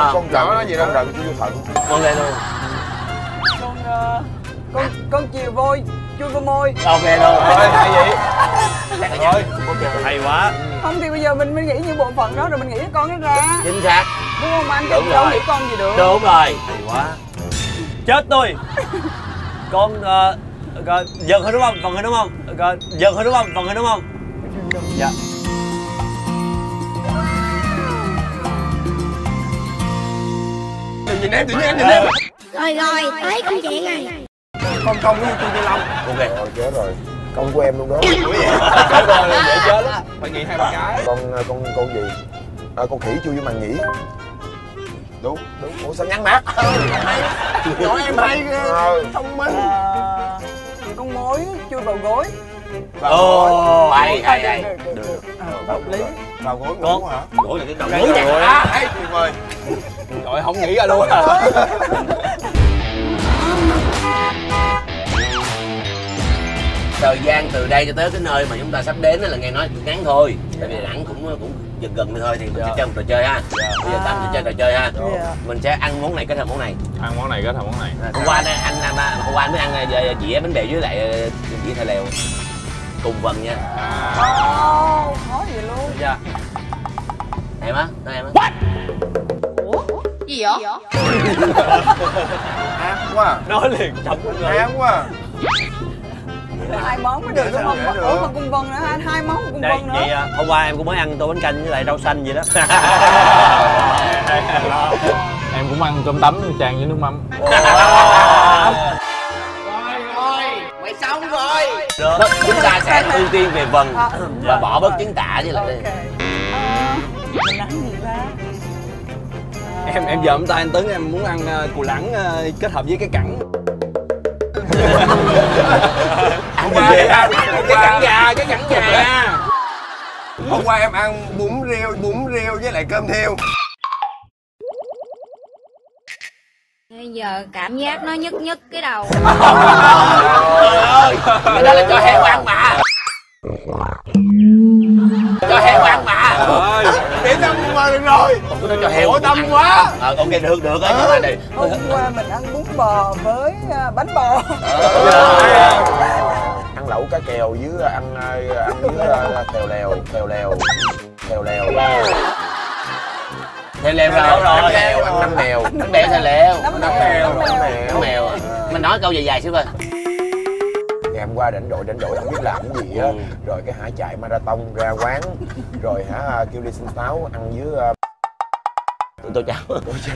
Con trợn nó gì đó. Con trợn chui vô thận. Con đây luôn. Con chiều vôi chui vô môi. Ok luôn. Hay vậy. Thôi, hay quá. Không thì bây giờ mình nghĩ những bộ phận đó rồi mình nghĩ cái con nó ra. Chính xác. Đúng không anh? Đúng đâu rồi. nghĩ con gì được. Đúng rồi. Hay quá. Chết tôi. Con giật thôi đúng không? Phần thôi đúng không? Giật thôi đúng không? Phần thôi đúng không? Dạ. Nhìn em, tự nhiên em nhìn em. Rồi, tới công chuyện này. Con cái chui vô lông. Ok. Rồi chết rồi. Con của em luôn đó. Ủa vậy? Chết rồi, dễ chết lắm. Phải nghĩ 2-3 cái. Con gì? Con khỉ chui vô màng nhĩ. Đúng. Ủa sao nhăn mặt? Nói em hay ghê. Thông minh. Con mối chui vào gối. Ồ, hay. Được. Hợp lý. Vào gối Con ngủ hả? gối là cái đầu gối nè. Hay tuyệt vời. Trời không nghĩ ra luôn à. Thời gian từ đây cho tới cái nơi mà chúng ta sắp đến là nghe nói ngắn thôi. Tại vì Đà Nẵng cũng gần thôi thì mình sẽ chơi một trò chơi ha. Bây giờ Tâm sẽ chơi trò chơi ha. Mình sẽ ăn món này kết hợp món này. Ăn món này kết hợp món này. Hôm qua anh mới ăn dĩa bánh bèo với lại dĩa thịt lèo cùng phần nha. Khó vậy luôn. Được chưa? Em á, nói em á. Ủa? Gì vậy? Ác quá. Nói liền chồng của người. Ác quá. Hai món mới được đúng không? Ủa còn cung vân nữa anh, 2 món cung Đây, vân nữa. vậy hôm qua em cũng mới ăn tô bánh canh với lại rau xanh vậy đó. Em cũng ăn cơm tấm tràn với nước mắm. Mày xong rồi. Được, chúng ta sẽ ưu tiên về vần và bỏ bớt trứng tạ với lại Ok. Mình ăn gì ta? Em dòm tay anh Tuấn, em muốn ăn cù lẳng kết hợp với cái cẳng. ăn gì vậy? Cái cẳng gà. Hôm qua em ăn bún riêu với lại cơm thiêu. Bây giờ cảm giác nó nhức cái đầu. Trời ơi, cái đó là cho heo ăn mà. Cho heo ăn mà. Để Tâm qua được rồi. Nó cho heo. Khổ Tâm quá. Ok được á, nhưng mà này. Hôm qua mình ăn bún bò với bánh bò. Ăn lẩu cá kèo với ăn với thèo lèo. Theo leo rồi. Ăn năm mèo. Bánh bèo theo leo. Nấm Nấm mèo. Mình nói câu dài xíu coi. Ngày hôm qua rảnh rỗi không biết làm cái gì á, rồi cái chạy marathon ra quán, rồi kêu đi xin táo ăn với Tôi chào.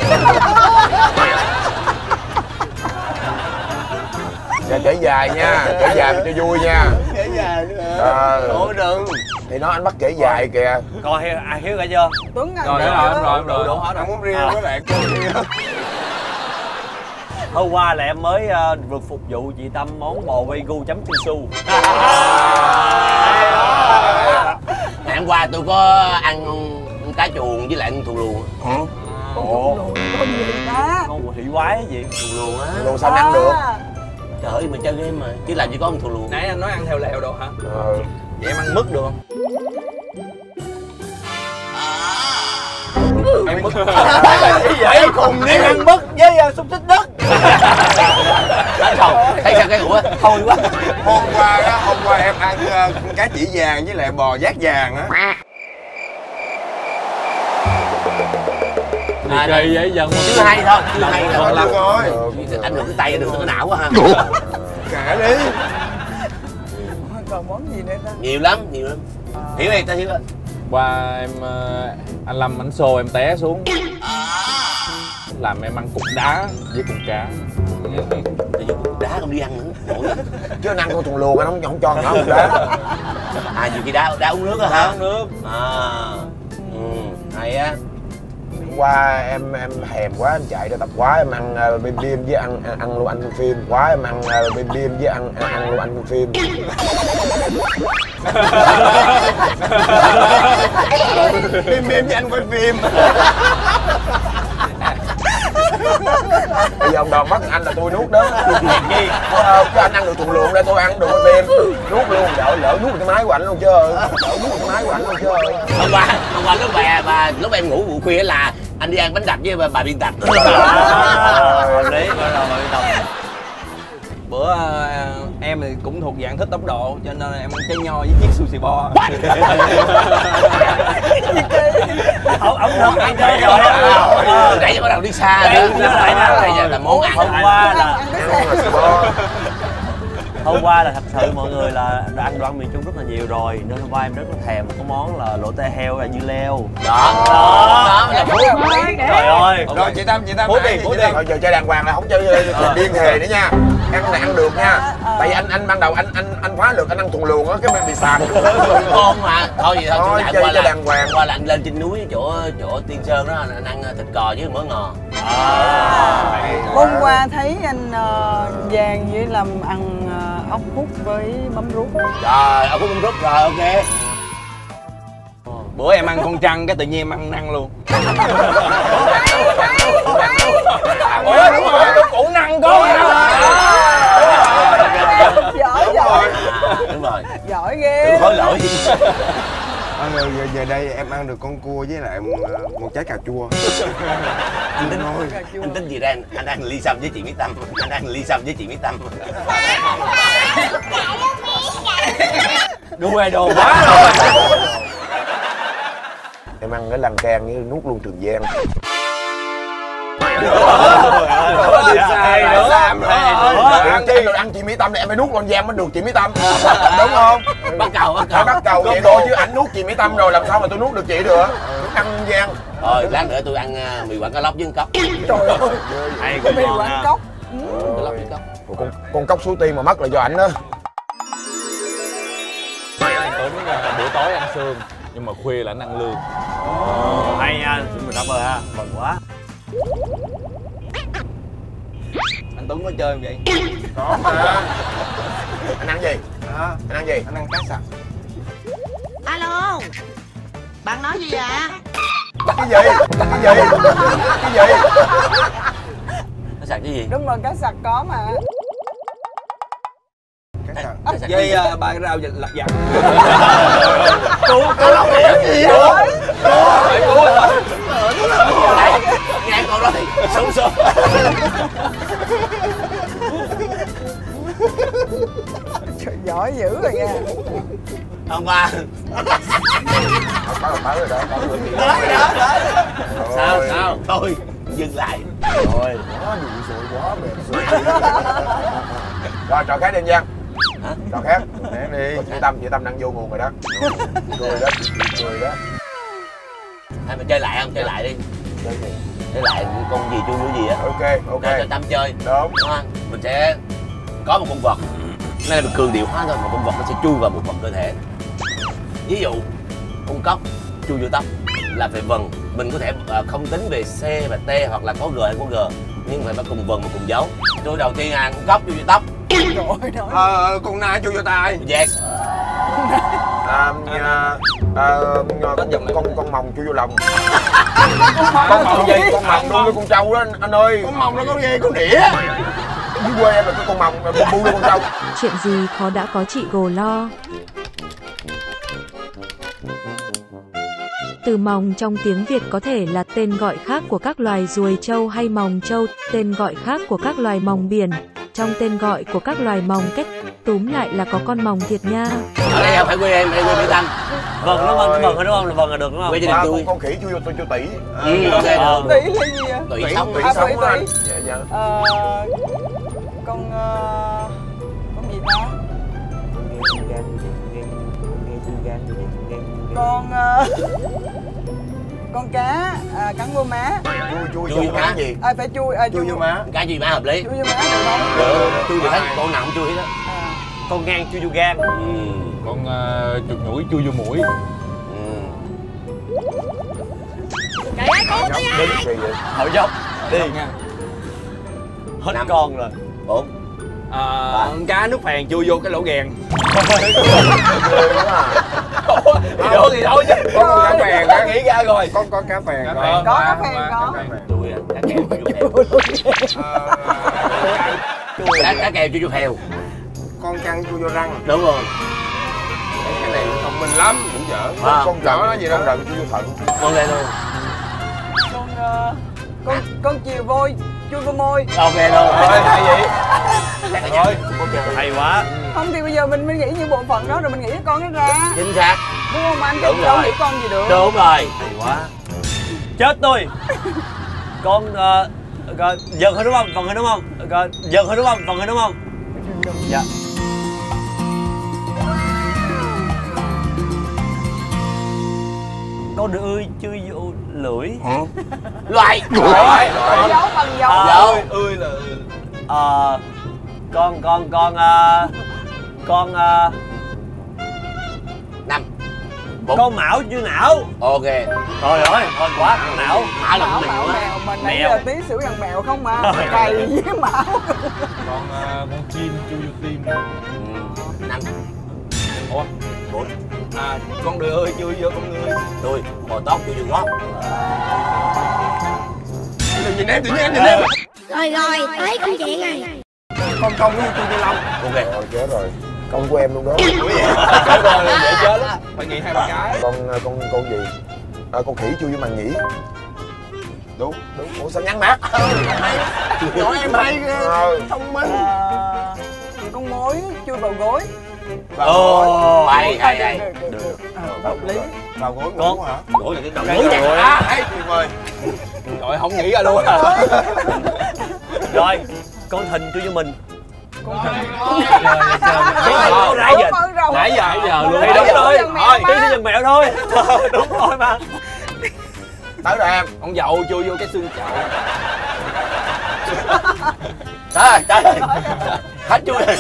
kể dài nha, kể dài cho vui nha. Kể dài nữa. Ủa đừng. Thì nói anh bắt kể dài kìa. Coi ai Hiếu cả chưa? Tuấn ăn Rồi Đủ hết, ăn bún riêu với lại cơm riêu. Hôm qua là em mới được phục vụ chị Tâm món bò Wagyu chấm su. Ngày hôm qua tôi có ăn cá chuồng với lại ăn thù luồng. Con gì ta? Con thủy quái gì? Thù luồng á. Luôn sao ăn được? Trời ơi mình chơi game mà, chứ làm gì có ăn thù luồng. Nãy anh nói ăn theo lèo đồ hả? Vậy em ăn mứt được không? Em mứt. Vậy cùng đi ăn mứt với xúc xích đất. Thấy sao cái ủa thôi quá. Hôm qua em ăn cá chỉ vàng với lại bò giác vàng á. Kỳ vậy dần. Chứ hay thôi, chứ hay Thôi thôi. được rồi. Ảnh hưởng cái tay, ảnh hưởng cái não quá ha. Kệ đi. Còn món gì nữa ta? Nhiều lắm. Hiểu đi, ta hiểu đó. Qua em anh Lâm ảnh xô em té xuống. Làm em ăn cục đá với cục cá. Tự nhiên cục đá không đi ăn nữa. Nổi. Chứ anh ăn con thùng luồng anh không cho nó đá. Nhiều khi đá uống nước á hả? Uống nước. Hay á. Hôm qua em thèm quá, em chạy ra tập quá, em ăn bim bim với ăn luôn anh phim quá, em ăn bim bim với ăn luôn anh phim. Bim bim với anh quay phim. Bây giờ ông đòn bắt anh là tôi nuốt đó. Chứ anh ăn được thùng luồng đây tôi ăn được quay phim. Nuốt luôn, lỡ nuốt cái máy của anh luôn chứ. Lỡ nuốt cái máy của anh luôn chứ. Hôm qua lúc em ngủ buổi khuya là Anh đi ăn bánh đập với bà biên tập. Hợp lý rồi đồng. Bữa em thì cũng thuộc dạng thích tốc độ cho nên em ăn trái nho với chiếc sushi bo. Ông ăn chơi rồi. Nãy giờ bắt đầu đi xa rồi. Đây giờ là món ăn. Hôm qua là thật sự mọi người là đã ăn đồ ăn miền Trung rất là nhiều rồi nên hôm qua em rất là thèm một cái món là lỗ tê heo là dưa leo. Đó là phút. Trời ơi. Rồi chị Tâm phút đi. Rồi giờ chơi đàng hoàng là không chơi điên hề nữa nha. Ăn này ăn được nha. Tại vì anh ban đầu anh phá được anh ăn thuần luồng á cái mình bị sàn. Ngon mà. Thôi vậy thôi chơi đàng hoàng. Qua là anh lên trên núi chỗ Tiên Sơn đó anh ăn thịt cò với mỡ ngò. Hôm qua thấy anh Giang với Lâm ăn ốc hút với mắm ruốc. Trời, ốc hút mắm ruốc rồi, ok. Bữa em ăn con trăng cái tự nhiên em ăn năng luôn. Ủa đúng rồi, củ năng có. Giỏi. Đúng rồi. Giỏi ghê. Hối lỗi. Về đây em ăn được con cua với lại một trái cà chua. Anh tính gì đây? Anh ăn ly sâm với chị Mỹ Tâm. Anh ăn ly sâm với chị Mỹ Tâm. Đu đồ quá rồi. Em ăn cái lăng can với nuốt luôn Trường Giang. Ăn chị Mỹ Tâm này em phải nuốt con Giang mới được chị Mỹ Tâm. Đúng không? Bắt cầu vậy thôi chứ ảnh nuốt chị Mỹ Tâm rồi làm sao mà tôi nuốt được chị được. Ăn Giang. Rồi lát nữa tôi ăn mì quảng cá lóc với cốc. Trời ơi. Mì quảng cốc. Con cốc số tiên mà mất là do ảnh đó. Anh Tuấn buổi tối ăn xương nhưng mà khuya là anh ăn lương. Hay nha, mình cảm ơn ha, mừng quá. Anh Tuấn có chơi không vậy? Có mà. Anh ăn gì? Anh ăn gì? Anh ăn cá sặc. Alo, bạn nói gì vậy? Cái gì? Nó sặc cái gì? Đúng rồi, cá sặc có mà. Dây ba cái rau lặt vặt. Nghe con đó thì sống. Trời, giỏi dữ rồi nha. Hôm qua sao thôi dừng lại rồi quá mệt rồi trò khác đi anh Giang. hả? Trò khác nè đi. Chị Tâm đang vô nguồn rồi đó. Cười đó. Hay mình chơi lại không? Chơi lại đi. Chơi gì? Chơi lại con gì chui mũi gì á. Ok. Cho Tâm chơi. Đúng không? Mình sẽ có một con vật. Đây là mình cường điệu hóa thôi, một con vật nó sẽ chui vào một phần cơ thể. Ví dụ con cóc chui vô tóc là phải vần. Mình có thể không tính về C và T hoặc là có G hay có G, nhưng phải cùng vần và cùng dấu. Tôi đầu tiên con cóc chui vô tóc. Con nai chui vô tai. Yes. Con mồng chui vô lòng. Con mồng gì? Con mồng nuôi với con trâu đó anh ơi. Con mồng nó có ghê con đĩa. Dưới quê em là cái con mồng bu nuôi con trâu. Chuyện gì khó đã có chị Gồ lo. Từ mòng trong tiếng Việt có thể là tên gọi khác của các loài ruồi trâu hay mòng trâu, tên gọi khác của các loài mòng biển. Trong tên gọi của các loài mòng kết túm lại là có con mòng thiệt nha. Ở đây không phải quê em, đây quê Mỹ Tâm. Vâng, nó vâng đúng không? Là vâng là được đúng không? Quê gia đình tôi. Con khỉ chui vô tôi cho tỷ. Tỷ là gì vậy? Tỷ sống. Tỷ sống á anh. Dạ. Con gì ta? Con cá cắn vô má. Chui vô má gì? Phải chui vô má. Cá chui má hợp lý. Chui vô má được không? Được, chui được hết, con nào cũng chui hết đó. Con ngang chui vô gan. Con chuột nhủi chui vô mũi. Trời ơi, cứu tôi nha. Hỏi dốc. Đi. Hết con rồi. 4. Con cá nước phèn chui vô cái lỗ ghèn. Ủa thì đâu chứ. Con cá phèn đã nghĩ ra rồi. Có cá phèn có. Chui cá kèo cá kèo chui vô phèo. Con trăng chui vô răng. Đúng rồi. Cái này thông minh lắm, cũng dở. Con nhỏ nó gì đó. Con rận chui vô thận. Con đây luôn. con chiều vôi chui vô môi. Ok luôn. Rồi hay vậy. Rồi. Hay quá. Không thì bây giờ mình nghĩ những bộ phận đó rồi mình nghĩ cái con nó ra. Chính xác. Đúng không anh? Đúng đâu rồi. nghĩ con gì được. Đúng rồi. Hay quá. Chết tôi. Con giật thôi đúng không? Phần thôi đúng không? Giật thôi đúng không? Phần thôi đúng không? Dạ. Con ơi chui vô lưỡi. Loại. Bằng dấu bằng dấu. Ơi là Con 5 con mão chui não. Ok. Trời ơi, thôi quá não. Mão là Mão mình mão quá. mèo mình nãy Mèo. giờ tí xỉu gần mèo không mà. Cày với mão. con chim chui vô tim. 5 Ủa? 4 Con đười ơi chui vô con người. Đuôi bò tót chui vô gót. Nhìn em, tự nhiên em nhìn em. Rồi tới công chuyện rồi. Con với chui vô lông. Ok. Rồi chết rồi. Con của em luôn đó. Chết rồi, dễ chết lắm. Phải nghĩ 2-3 cái. Con gì? Con khỉ chui vô màng nhĩ. Đúng. Ủa sao nhăn mặt? Nói em hay thông minh. Con mối chui vào gối. Ồ, hay. Được. Hợp lý. Vào gối Con hả? Gối là cái đầu gối vậy. Hay tuyệt vời. Rồi không nghĩ ra luôn. Rồi, con thình chui vô mình. Nãy giờ luôn. Thì đúng rồi. Tí sẽ dần mẹo thôi. Đúng rồi mà. Tới rồi em. Con dậu chui vô cái xương chậu. Trời. Hết chui rồi.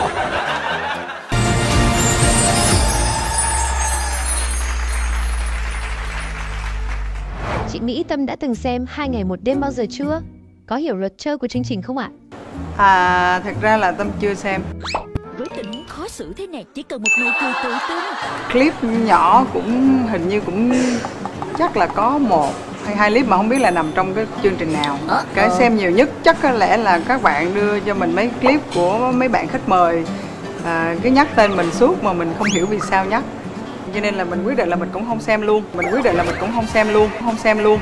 Chị Mỹ Tâm đã từng xem 2 ngày 1 đêm bao giờ chưa? Có hiểu luật chơi của chương trình không ạ? Thật ra là Tâm chưa xem. Với tình huống khó xử thế này chỉ cần một nụ cười tự tin. Clip nhỏ cũng hình như cũng chắc là có 1 hay 2 clip mà không biết là nằm trong cái chương trình nào. Cái xem nhiều nhất chắc có lẽ là các bạn đưa cho mình mấy clip của mấy bạn khách mời, cứ nhắc tên mình suốt mà mình không hiểu vì sao nhắc. Cho nên là mình quyết định là mình cũng không xem luôn. Không xem luôn.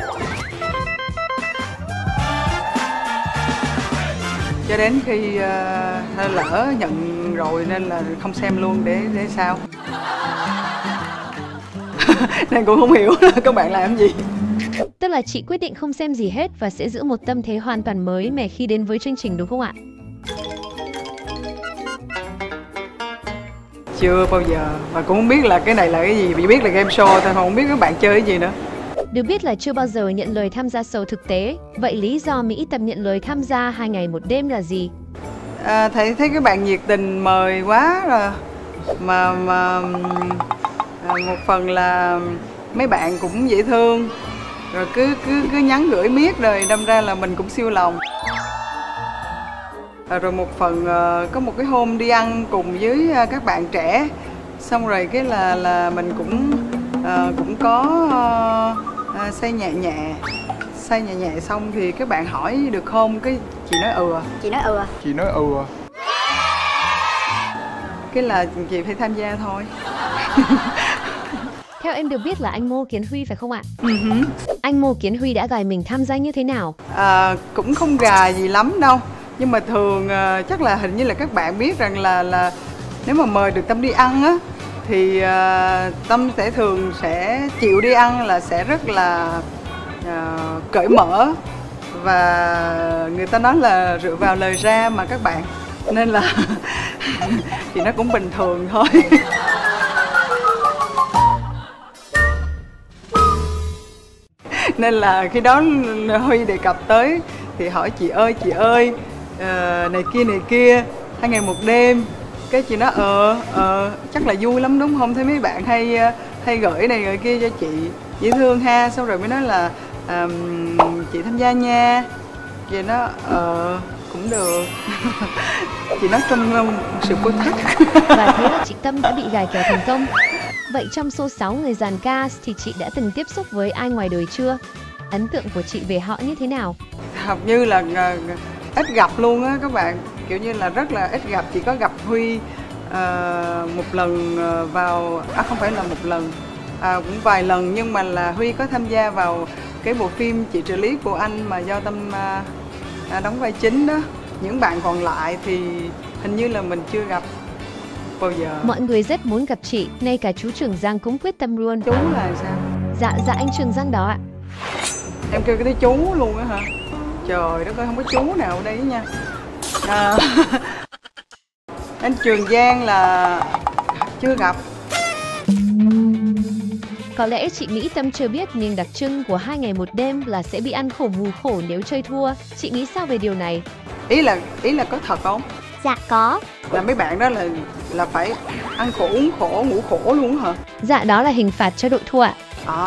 Cho đến khi lỡ nhận rồi nên là không xem luôn để sao. Nên cũng không hiểu là các bạn làm gì. Tức là chị quyết định không xem gì hết và sẽ giữ một tâm thế hoàn toàn mới mẻ khi đến với chương trình đúng không ạ? Chưa bao giờ, mà cũng không biết là cái này là cái gì, chỉ biết là game show thôi, không biết các bạn chơi cái gì nữa. Được biết là chưa bao giờ nhận lời tham gia show thực tế. Vậy lý do Mỹ Tâm nhận lời tham gia 2 ngày 1 đêm là gì? Thấy các bạn nhiệt tình mời quá rồi. Mà một phần là mấy bạn cũng dễ thương. Rồi cứ nhắn gửi miết rồi đâm ra là mình cũng siêu lòng. Rồi một phần có một cái hôm đi ăn cùng với các bạn trẻ. Xong rồi cái là mình cũng có say nhẹ xong thì các bạn hỏi được không, cái chị nói ừ. Cái là chị phải tham gia thôi. Theo em được biết là anh Ngô Kiến Huy phải không ạ? Anh Ngô Kiến Huy đã gài mình tham gia như thế nào? Cũng không gà gì lắm đâu. Nhưng mà thường chắc là hình như là các bạn biết rằng là nếu mà mời được Tâm đi ăn á thì Tâm thường sẽ chịu đi ăn, là sẽ rất là cởi mở. Và người ta nói là rượu vào lời ra mà các bạn. Nên là thì nó cũng bình thường thôi. Nên là khi đó Huy đề cập tới thì hỏi chị ơi này kia 2 ngày 1 đêm. Cái chị nói chắc là vui lắm đúng không? Thấy mấy bạn hay gửi này gửi kia cho chị, dễ thương ha. Xong rồi mới nói là chị tham gia nha. Chị nói cũng được. Chị nói trong sự cô thắt. Và thế là chị Tâm đã bị gài kèo thành công. Vậy trong số 6 người dàn cast thì chị đã từng tiếp xúc với ai ngoài đời chưa? Ấn tượng của chị về họ như thế nào? Hầu như là ít gặp luôn á các bạn. Kiểu như là rất là ít gặp. Chỉ có gặp Huy một lần vào... không phải là một lần, cũng vài lần. Nhưng mà là Huy có tham gia vào cái bộ phim Chị Trợ lý của anh mà do Tâm đóng vai chính đó. Những bạn còn lại thì hình như là mình chưa gặp bao giờ. Mọi người rất muốn gặp chị, ngay cả chú Trường Giang cũng quyết tâm luôn. Chú là sao? Dạ anh Trường Giang đó ạ. Em kêu cái tới chú luôn á hả? Trời đất ơi, không có chú nào ở đây nha. Anh Trường Giang là chưa gặp. Có lẽ chị nghĩ Tâm chưa biết nhưng đặc trưng của 2 ngày 1 đêm là sẽ bị ăn khổ mù khổ nếu chơi thua. Chị nghĩ sao về điều này? Ý là có thật không? Dạ có. Là mấy bạn đó là phải ăn khổ, uống khổ, ngủ khổ luôn hả? Dạ đó là hình phạt cho đội thua ạ.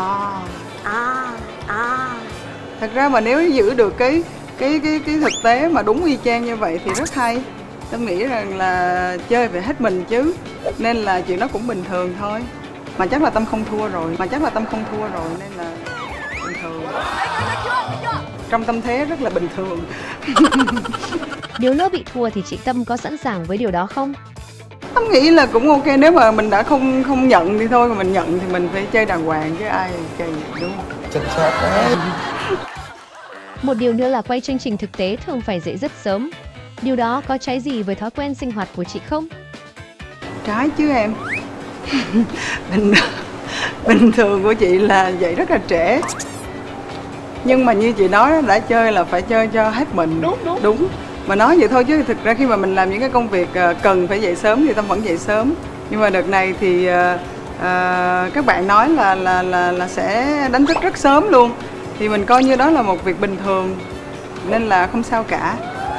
Thật ra mà nếu giữ được cái thực tế mà đúng y chang như vậy thì rất hay. Tâm nghĩ rằng là chơi phải hết mình chứ. Nên là chuyện đó cũng bình thường thôi. Mà chắc là Tâm không thua rồi nên là bình thường. Trong tâm thế rất là bình thường. Nếu lỡ bị thua thì chị Tâm có sẵn sàng với điều đó không? Tâm nghĩ là cũng ok, nếu mà mình đã không nhận thì thôi, mà mình nhận thì mình phải chơi đàng hoàng chứ ai chơi gì, đúng không? Chính xác đấy. Một điều nữa là quay chương trình thực tế thường phải dậy rất sớm. Điều đó có trái gì với thói quen sinh hoạt của chị không? Trái chứ em. Bình thường của chị là dậy rất là trễ. Nhưng mà như chị nói đã chơi là phải chơi cho hết mình. Đúng. Mà nói vậy thôi chứ thực ra khi mà mình làm những cái công việc cần phải dậy sớm thì Tâm vẫn dậy sớm. Nhưng mà đợt này thì các bạn nói là sẽ đánh thức rất sớm luôn. Thì mình coi như đó là một việc bình thường nên là không sao cả.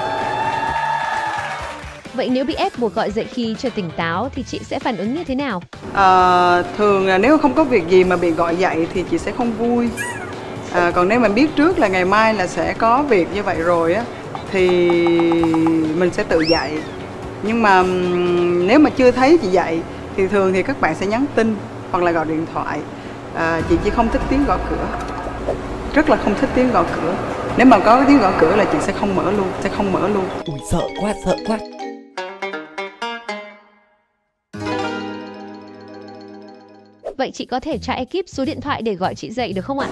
Vậy nếu bị ép buộc gọi dậy khi chưa tỉnh táo thì chị sẽ phản ứng như thế nào? Thường là nếu không có việc gì mà bị gọi dậy thì chị sẽ không vui. Còn nếu mà biết trước là ngày mai là sẽ có việc như vậy rồi á thì mình sẽ tự dậy. Nhưng mà nếu mà chưa thấy chị dậy thì thường thì các bạn sẽ nhắn tin hoặc là gọi điện thoại. Chị chỉ không thích tiếng gõ cửa. Rất là không thích tiếng gõ cửa. Nếu mà có tiếng gõ cửa là chị sẽ không mở luôn. Ui sợ quá. Vậy chị có thể cho ekip số điện thoại để gọi chị dậy được không ạ?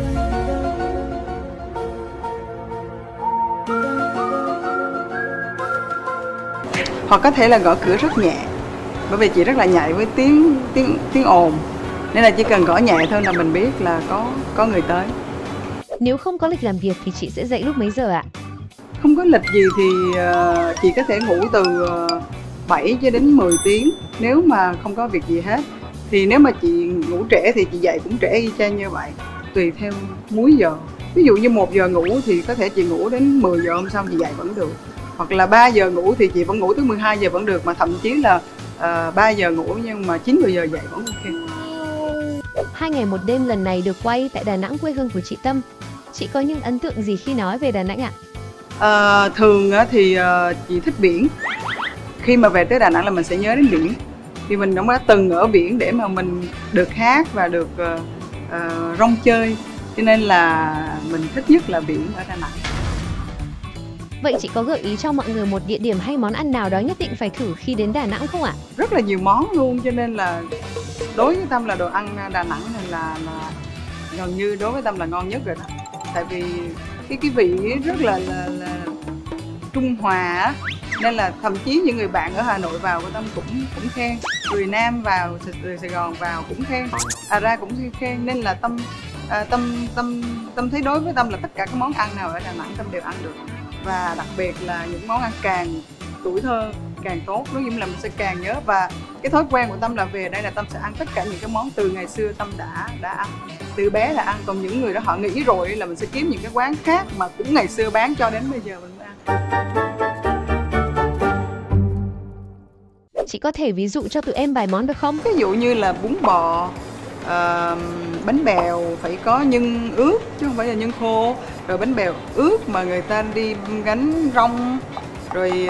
Hoặc có thể là gõ cửa rất nhẹ. Bởi vì chị rất là nhạy với tiếng ồn. Nên là chỉ cần gõ nhẹ thôi là mình biết là có người tới. Nếu không có lịch làm việc thì chị sẽ dậy lúc mấy giờ ạ? Không có lịch gì thì chị có thể ngủ từ 7 cho đến 10 tiếng nếu mà không có việc gì hết. Thì nếu mà chị ngủ trễ thì chị dậy cũng trễ y chang như vậy. Tùy theo múi giờ. Ví dụ như 1 giờ ngủ thì có thể chị ngủ đến 10 giờ hôm sau chị dậy vẫn được. Hoặc là 3 giờ ngủ thì chị vẫn ngủ tới 12 giờ vẫn được. Mà thậm chí là 3 giờ ngủ nhưng mà 9-10 giờ dậy vẫn ok. 2 ngày 1 đêm lần này được quay tại Đà Nẵng, quê hương của chị Tâm. Chị có những ấn tượng gì khi nói về Đà Nẵng ạ? Thường thì chị thích biển. Khi mà về tới Đà Nẵng là mình sẽ nhớ đến biển. Thì mình cũng đã từng ở biển để mà mình được hát và được rong chơi. Cho nên là mình thích nhất là biển ở Đà Nẵng. Vậy chị có gợi ý cho mọi người một địa điểm hay món ăn nào đó nhất định phải thử khi đến Đà Nẵng không ạ? Rất là nhiều món luôn, cho nên là đối với Tâm là đồ ăn Đà Nẵng này là gần như đối với Tâm là ngon nhất rồi đó. Tại vì cái vị rất là trung hòa á. Nên là thậm chí những người bạn ở Hà Nội vào của Tâm cũng khen. Người Nam vào, người Sài Gòn vào cũng khen. Ra cũng khen. Nên là Tâm thấy đối với Tâm là tất cả các món ăn nào ở Đà Nẵng Tâm đều ăn được. Và đặc biệt là những món ăn càng tuổi thơ càng tốt, nói chung là mình sẽ càng nhớ. Và cái thói quen của Tâm là về đây là Tâm sẽ ăn tất cả những cái món từ ngày xưa Tâm đã ăn, từ bé là ăn. Còn những người đó họ nghĩ rồi là mình sẽ kiếm những cái quán khác mà cũng ngày xưa bán cho đến bây giờ mình mới ăn. Chị có thể ví dụ cho tụi em vài món được không? Ví dụ như là bún bò, bánh bèo phải có nhân ướt chứ không phải là nhân khô. Rồi bánh bèo ướt mà người ta đi gánh rong. Rồi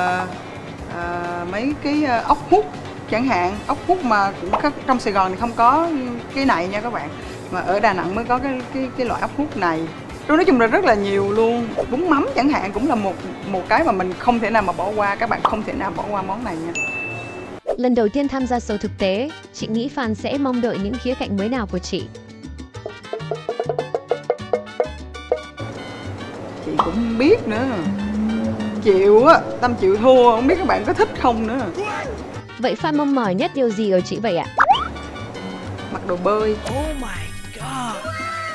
mấy cái ốc hút chẳng hạn. Ốc hút mà cũng trong Sài Gòn thì không có cái này nha các bạn. Mà ở Đà Nẵng mới có cái loại ốc hút này. Rồi nói chung là rất là nhiều luôn. Bún mắm chẳng hạn cũng là một cái mà mình không thể nào mà bỏ qua. Các bạn không thể nào bỏ qua món này nha. Lần đầu tiên tham gia show thực tế, chị nghĩ fan sẽ mong đợi những khía cạnh mới nào của chị? cũng không biết nữa. Chịu á, Tâm chịu thua, không biết các bạn có thích không nữa. Vậy Phan mong mỏi nhất điều gì ở chị vậy ạ? Mặc đồ bơi. Oh my god.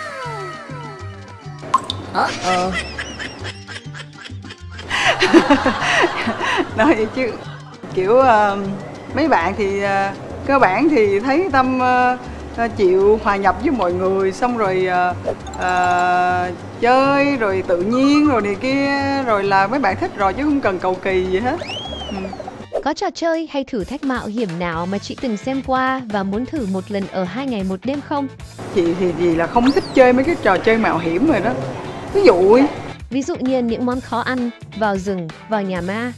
Nói vậy chứ kiểu mấy bạn thì cơ bản thì thấy Tâm chịu hòa nhập với mọi người, xong rồi chơi rồi tự nhiên rồi này kia, rồi là mấy bạn thích rồi chứ không cần cầu kỳ gì hết. Có trò chơi hay thử thách mạo hiểm nào mà chị từng xem qua và muốn thử một lần ở 2 ngày 1 đêm không? Chị thì gì là không thích chơi mấy cái trò chơi mạo hiểm rồi đó. Ví dụ như những món khó ăn, vào rừng, vào nhà ma.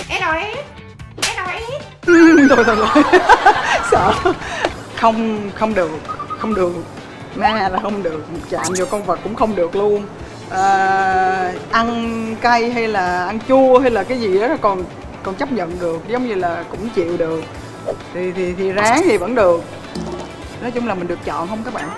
Thôi sợ. Không được. Ma là không được, chạm vô con vật cũng không được luôn. Ăn cay hay là ăn chua hay là cái gì đó còn chấp nhận được, giống như là cũng chịu được. Thì ráng thì vẫn được. Nói chung là mình được chọn không các bạn?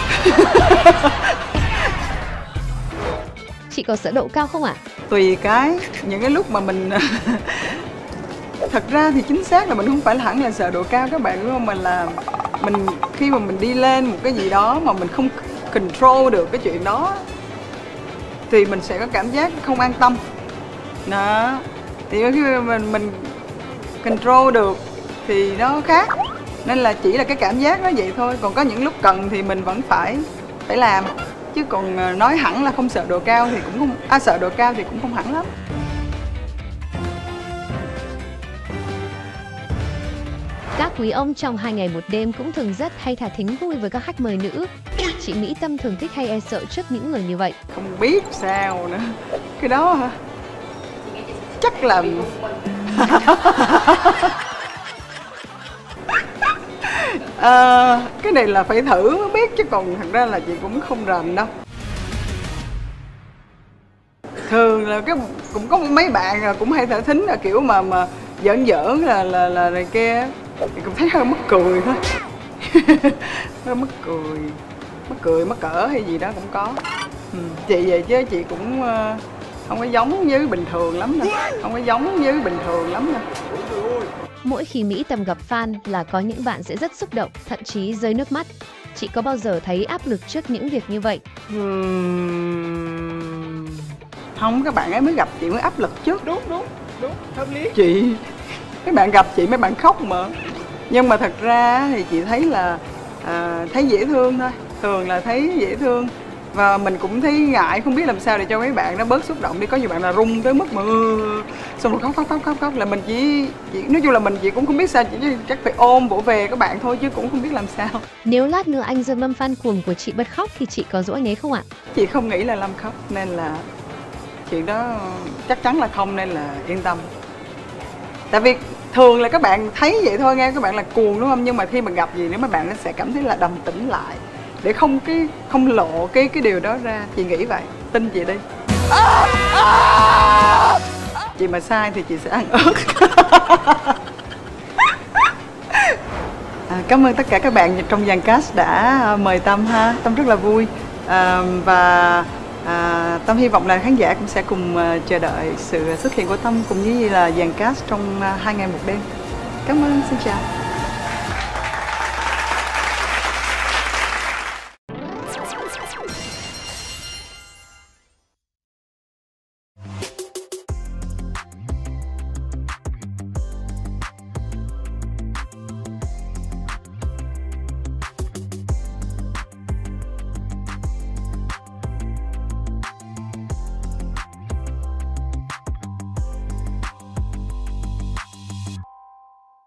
Chị có sợ độ cao không ạ? Tùy cái, những cái lúc mà mình thật ra thì chính xác là mình không phải là hẳn là sợ độ cao các bạn, đúng không? Mà là mình khi mà mình đi lên một cái gì đó mà mình không control được cái chuyện đó thì mình sẽ có cảm giác không an tâm. Đó. Thì khi mình control được thì nó khác. Nên là chỉ là cái cảm giác nó vậy thôi. Còn có những lúc cần thì mình vẫn phải làm. Chứ còn nói hẳn là không sợ độ cao thì cũng không, sợ độ cao thì cũng không hẳn lắm. Các quý ông trong 2 ngày 1 đêm cũng thường rất hay thả thính vui với các khách mời nữ. Chị Mỹ Tâm thường thích hay e sợ trước những người như vậy? Không biết sao nữa. Cái đó hả? Chắc là cái này là phải thử mới biết, chứ còn thật ra là chị cũng không rành đâu. Thường là cũng có mấy bạn cũng hay thả thính là kiểu mà giỡn là này kia thì cũng thấy hơi mắc cười thôi. Hơi mắc cười mắc cỡ hay gì đó cũng có. Chị vậy chứ chị cũng không có giống với bình thường lắm đâu. Mỗi khi Mỹ Tâm gặp fan là có những bạn sẽ rất xúc động, thậm chí rơi nước mắt. Chị có bao giờ thấy áp lực trước những việc như vậy? Không, các bạn ấy mới gặp chị mới áp lực trước. Đúng, hợp lý. Chị, các bạn gặp chị mấy bạn khóc mà. Nhưng mà thật ra thì chị thấy là thấy dễ thương thôi. Thường là thấy dễ thương. Và mình cũng thấy ngại, không biết làm sao để cho mấy bạn nó bớt xúc động đi. Có nhiều bạn là run tới mức mà xong rồi khóc là mình chỉ nói chung là mình chị cũng không biết sao, chỉ chắc phải ôm vỗ về các bạn thôi chứ cũng không biết làm sao. Nếu lát nữa anh Dương Lâm fan cuồng của chị bật khóc thì chị có dỗ anh ấy không ạ? Chị không nghĩ là Lâm khóc nên là chuyện đó chắc chắn là không, nên là yên tâm. Tại vì thường là các bạn thấy vậy thôi nghe, các bạn là cuồng đúng không? Nhưng mà khi mà gặp gì nữa mấy bạn nó sẽ cảm thấy là đầm tĩnh lại để không lộ cái điều đó ra. Chị nghĩ vậy, tin chị đi. Chị mà sai thì chị sẽ ăn ớt. Cảm ơn tất cả các bạn trong dàn cast đã mời Tâm ha. Tâm rất là vui. Và Tâm hy vọng là khán giả cũng sẽ cùng chờ đợi sự xuất hiện của Tâm cũng như là dàn cast trong 2 ngày 1 đêm. Cảm ơn, xin chào.